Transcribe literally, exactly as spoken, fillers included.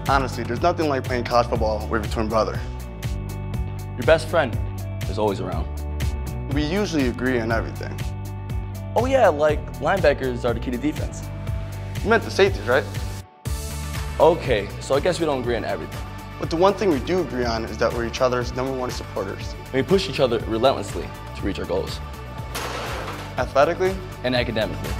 Honestly, there's nothing like playing college football with your twin brother. Your best friend is always around. We usually agree on everything. Oh yeah, like linebackers are the key to defense. You meant the safeties, right? Okay, so I guess we don't agree on everything. But the one thing we do agree on is that we're each other's number one supporters. And we push each other relentlessly to reach our goals. Athletically and academically.